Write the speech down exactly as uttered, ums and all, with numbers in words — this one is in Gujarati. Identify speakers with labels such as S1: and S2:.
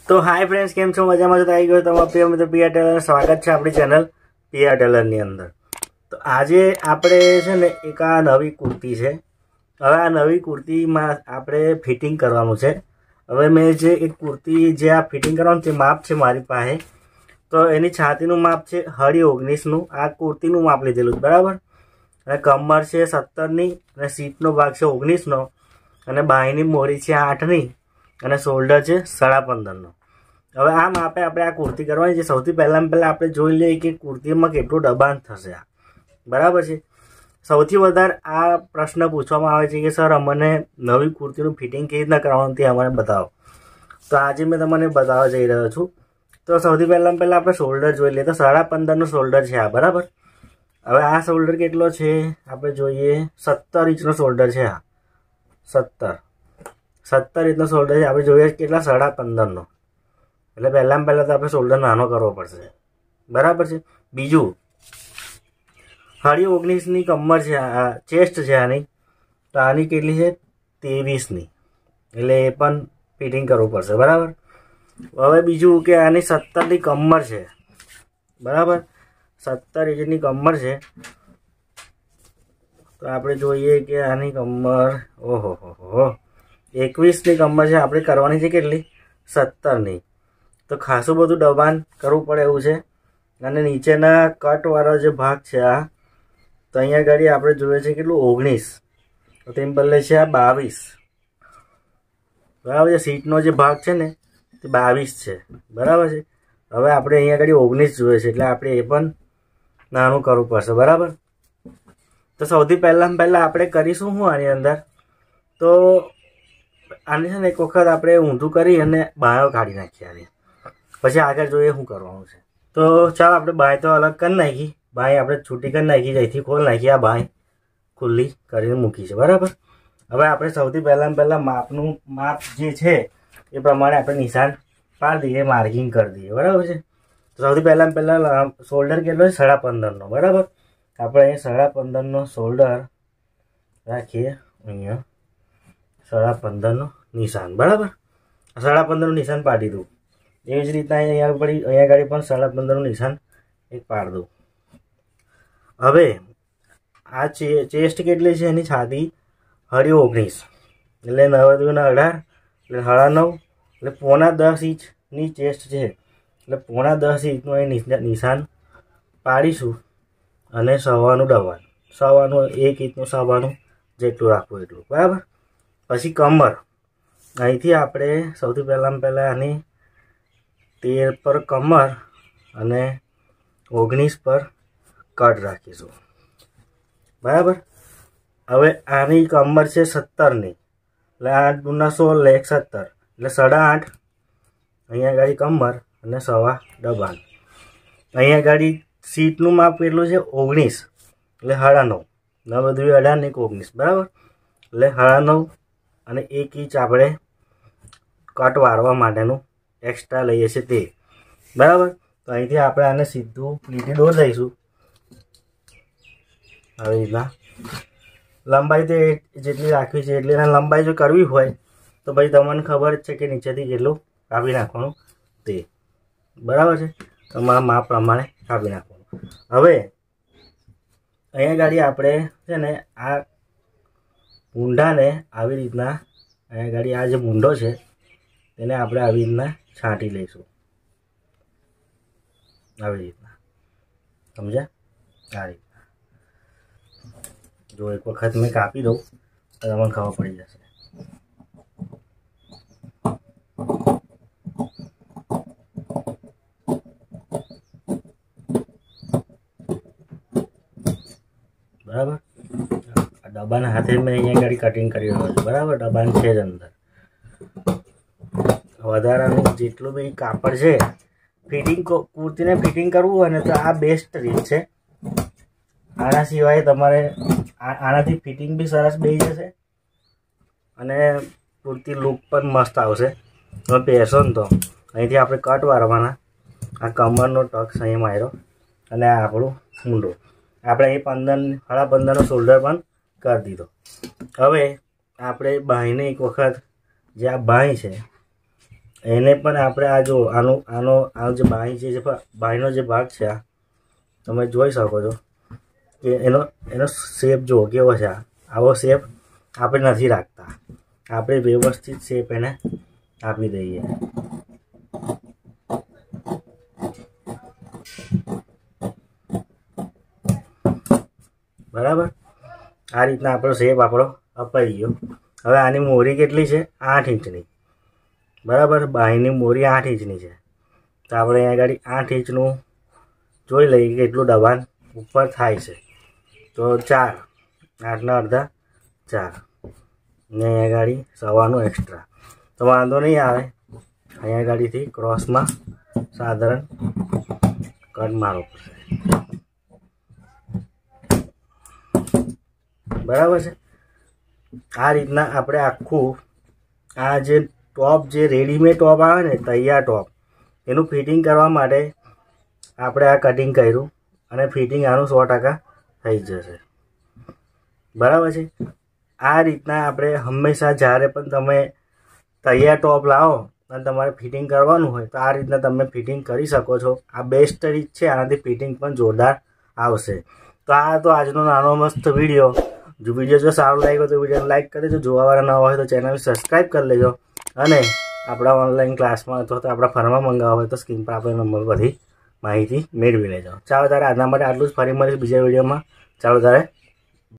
S1: तो हाय फ्रेंड्स, केम छो मजा मजा आई गयो तमारा प्रिय मित्र पीआर टेलर। स्वागत है अपनी चैनल पीआर टेलर ની અંદર। तो આજે આપણે છે ને એક આ નવી કુર્તી છે। હવે આ નવી કુર્તીમાં આપણે ફિટિંગ કરવાનું છે। હવે મેં જે એક કુર્તી જે આ ફિટિંગ કરવાનું છે માપ છે મારી પાસે, તો એની છાતીનું માપ છે હળી ઓગણીસ નું। આ કુર્તીનું માપ લીધેલું બરાબર। અને કમર છે સત્તર ની અને સીટનો ભાગ છે ઓગણીસ નો અને બાહીની મોરી છે આઠ ની અને શોલ્ડર છે સાડા પંદર નો। હવે આ માપે આપણે આ કુર્તી કરવાની છે। સૌથી પહેલાં પહેલાં આપણે જોઈ લઈએ કે કુર્તીમાં કેટલું દબાણ થશે આ, બરાબર છે। સૌથી વધારે આ પ્રશ્ન પૂછવામાં આવે છે કે સર અમને નવી કુર્તીનું ફિટિંગ કેવી રીતના કરવાનું તે અમને બતાવો। તો આજે મેં તમને બતાવવા જઈ રહ્યો છું। તો સૌથી પહેલાં પહેલાં આપણે શોલ્ડર જોઈ લઈએ। તો સાડા પંદરનો શોલ્ડર છે આ, બરાબર। હવે આ શોલ્ડર કેટલો છે આપણે જોઈએ, સત્તર ઇંચનો શોલ્ડર છે આ, સત્તર સત્તર ઇંચનો શોલ્ડર છે। આપણે જોઈએ કેટલા, સાડા પંદરનો। એટલે પહેલાં પહેલાં તો આપણે શોલ્ડર નાનો કરવો પડશે, બરાબર છે। બીજું હળી ઓગણીસની કમર છે, આ ચેસ્ટ છે આની, તો આની કેટલી છે ત્રેવીસની, એટલે એ પણ ફિટિંગ કરવું પડશે, બરાબર। હવે બીજું કે આની સત્તરની કમર છે, બરાબર। સત્તર ઇંચની કમર છે, તો આપણે જોઈએ કે આની કમર ઓહો હો હો એકવીસની કમર છે। આપણે કરવાની છે કેટલી, સત્તરની। તો ખાસું બધું દબાણ કરવું પડે એવું છે। અને નીચેના કટવાળો જે ભાગ છે આ, તો અહીંયા આગળ આપણે જોઈએ છે કેટલું ઓગણીસ, તો તેમ બદલે છે આ બાવીસ, બરાબર છે। સીટનો જે ભાગ છે ને તે બાવીસ છે, બરાબર છે। હવે આપણે અહીંયા આગળ ઓગણીસ જોઈએ છે, એટલે આપણે એ પણ નાનું કરવું પડશે, બરાબર। તો સૌથી પહેલાં પહેલાં આપણે કરીશું શું આની અંદર, તો આને છે ને એક વખત આપણે ઊંધું કરી અને બાયો કાઢી નાખીએ આની, પછી આગળ જોઈએ શું કરવાનું છે। તો ચાલો આપણે બાય તો અલગ કરી નાખી, બાય આપણે છૂટી કરી નાખી, અહીંથી ખોલ નાખી, આ બાય ખુલ્લી કરીને મૂકી છે, બરાબર। હવે આપણે સૌથી પહેલાં પહેલાં માપનું માપ જે છે એ પ્રમાણે આપણે નિશાન પાડી દઈએ, માર્કિંગ કરી દઈએ, બરાબર છે। તો સૌથી પહેલાં પહેલાં શોલ્ડર કેટલો છે, સાડા પંદરનો, બરાબર। આપણે અહીંયા સાડા પંદરનો શોલ્ડર રાખીએ, અહીંયા સાડા પંદરનો નિશાન, બરાબર। સાડા પંદરનું નિશાન પાડી દઉં। એવી જ રીતના અહીંયા પડી અહીંયા આગળ પણ સાડા પંદરનું નિશાન એક પાડી દઉં। હવે આ ચેસ્ટ કેટલી છે, એની છાતી હળી ઓગણીસ, એટલે નવ દુના અઢાર, એટલે સાડા નવ, એટલે પોણા દસ ઇંચની ચેસ્ટ છે, એટલે પોણા દસ ઇંચનું એ નિશાન પાડીશું। અને સવાનું દબાણ, સવાનું એક ઇંચનું સવાનું જેટલું રાખવું એટલું, બરાબર। પછી કમર, અહીંથી આપણે સૌથી પહેલાં પહેલાં આની તેર પર કમર અને ઓગણીસ પર કટ રાખીશું, બરાબર। હવે આની કમર છે સત્તરની, એટલે આઠ ગુના સોળ એક સત્તર, એટલે સાડા આઠ અહીંયા ગાડી કમર અને સવા દબાણ। અહીંયા ગાડી સીટનું માપ કેટલું છે ઓગણીસ, એટલે સાડા નવ, નવ દુ અઢાર ને એક ઓગણીસ, બરાબર। એટલે સાડા નવ અને એક ઇંચ આપણે કટ વાળવા માટેનું એક્સ્ટ્રા લઈએ છીએ તે, બરાબર। તો અહીંથી આપણે આને સીધું લીટી દોરી દઈશું આવી રીતના। લંબાઈ તે જેટલી રાખવી છે એટલી, લંબાઈ જો કરવી હોય તો ભાઈ તમને ખબર જ છે કે નીચેથી કેટલું કાપી નાખવાનું તે, બરાબર છે। તમારા માપ પ્રમાણે કાપી નાખવાનું। હવે અહીંયા ગાડી આપણે છે ને આ મૂંઢાને આવી રીતના, અહીંયા ગાડી આ જે મૂંઢો છે તેને આપણે આવી રીતના છાંટી લઈશું, આવી રીતના, સમજ્યા? આ રીતના જો એક વખત મેં કાપી દઉં તો તમને ખબર પડી જશે। બરાબર, દબાણ હાથે મેં અહીંયા ગાડી કટિંગ કરી રહ્યો છું, બરાબર। દબાણ છે જ અંદર, વધારાનું જેટલું બી કાપડ છે ફિટિંગ કુર્તીને ફિટિંગ કરવું હોય ને તો આ બેસ્ટ રીત છે। આના સિવાય તમારે આનાથી ફિટિંગ બી સરસ બેસી જશે અને કુર્તી લુક પણ મસ્ત આવશે। તમે પહેરશો ને તો અહીંથી આપણે કટ વાળવાના, આ કમરનો ટક્સ અહીંયા માર્યો અને આ આપણું મૂંઢું, આપણે અહીં પંદર સાડા પંદરનો શોલ્ડર પણ કરી દીધો। હવે આપણે બાહીને એક વખત જે આ બાંય છે એને પણ આપણે આ જો આનો આનો આ જે બાંય છે, બાંયનો જે ભાગ છે આ તમે જોઈ શકો છો કે એનો એનો શેપ જો કેવો છે. આવો શેપ આપણે નથી રાખતા, આપણે વ્યવસ્થિત શેપ એને આપી દઈએ. બરાબર, આ રીતના આપણો શેપ આપણો અપાઈ ગયો. હવે આની મોરી કેટલી છે? આઠ ઇંચની. બરાબર, બાંયની મોરી આઠ ઇંચની છે. તો આપણે અહીંયા આગળ આઠ ઇંચનું જોઈ લઈએ કે કેટલું દબાણ ઉપર થાય છે. તો ચાર, આઠના અડધા ચાર, ને અહીંયા ગાડી સવાનું એક્સ્ટ્રા. તો વાંધો નહીં આવે, અહીંયા ગાડીથી ક્રોસમાં સાધારણ કટ મારવો પડશે. બરાબર છે. આ રીતના આપણે આખું આ જે ટોપ જે રેડીમેડ ટોપ આવે ને, તૈયાર ટોપ, એનું ફિટિંગ કરવા માટે આપણે આ કટિંગ કર્યું અને ફિટિંગ આનું સો ટકા થઈ જશે. બરાબર છે. આ રીતના આપણે હંમેશા જ્યારે પણ તમે તૈયાર ટોપ લાવો અને તમારે ફિટિંગ કરવાનું હોય તો આ રીતના તમે ફિટિંગ કરી શકો છો. આ બેસ્ટ રીત છે, આનાથી ફિટિંગ પણ જોરદાર આવશે. તો આ તો આજનો નાનો મસ્ત વિડીયો. જો વિડીયો જો સારો લાગ્યો તો વિડીયોને લાઈક કરી દેજો. જોવાવાળા નવા હોય તો ચેનલ સબસ્ક્રાઈબ કરી લેજો. અને આપણા ઓનલાઈન ક્લાસમાં અથવા તો આપણા ફરમાં મંગાવવા હોય તો સ્ક્રીન પર આપણે નંબર પરથી માહિતી મેળવી લેજો. ચાલો તારે આજના માટે આટલું જ. ફરી મળીશ બીજા વિડીયોમાં. ચાલો તારે